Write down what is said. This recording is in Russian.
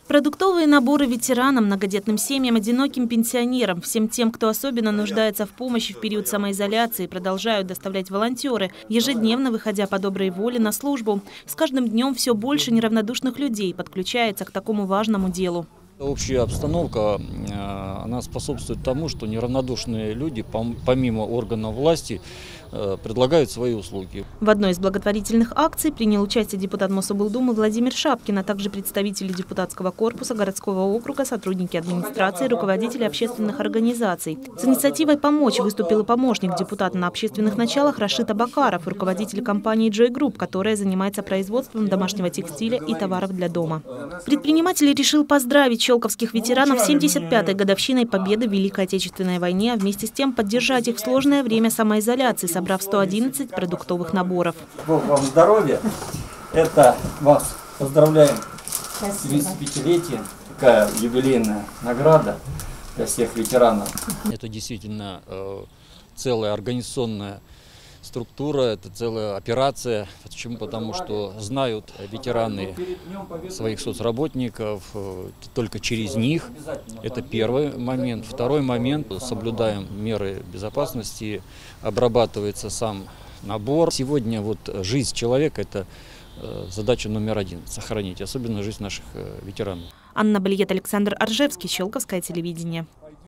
Продуктовые наборы ветеранам, многодетным семьям, одиноким пенсионерам, всем тем, кто особенно нуждается в помощи в период самоизоляции, продолжают доставлять волонтеры, ежедневно выходя по доброй воле на службу. С каждым днем все больше неравнодушных людей подключается к такому важному делу. Общая обстановка, она способствует тому, что неравнодушные люди, помимо органов власти, предлагают свои услуги. В одной из благотворительных акций принял участие депутат Мособлдумы Владимир Шапкин, а также представители депутатского корпуса городского округа, сотрудники администрации, руководители общественных организаций. С инициативой помочь выступил и помощник депутата на общественных началах Рашид Абакаров, руководитель компании Joy Group, которая занимается производством домашнего текстиля и товаров для дома. Предприниматель решил поздравить щелковских ветеранов с 75-й годовщиной победы в Великой Отечественной войне, а вместе с тем поддержать их в сложное время самоизоляции, собрав 111 продуктовых наборов. Бог вам здоровья. Это вас поздравляем с 35-летием. Такая юбилейная награда для всех ветеранов. Это действительно целая организационная структура, это целая операция. Почему? Потому что знают ветераны своих соцработников только через них. Это первый момент. Второй момент. Соблюдаем меры безопасности, обрабатывается сам набор. Сегодня жизнь человека – это задача номер один – сохранить, особенно жизнь наших ветеранов. Анна Балиет, Александр Аржевский, Щелковское телевидение.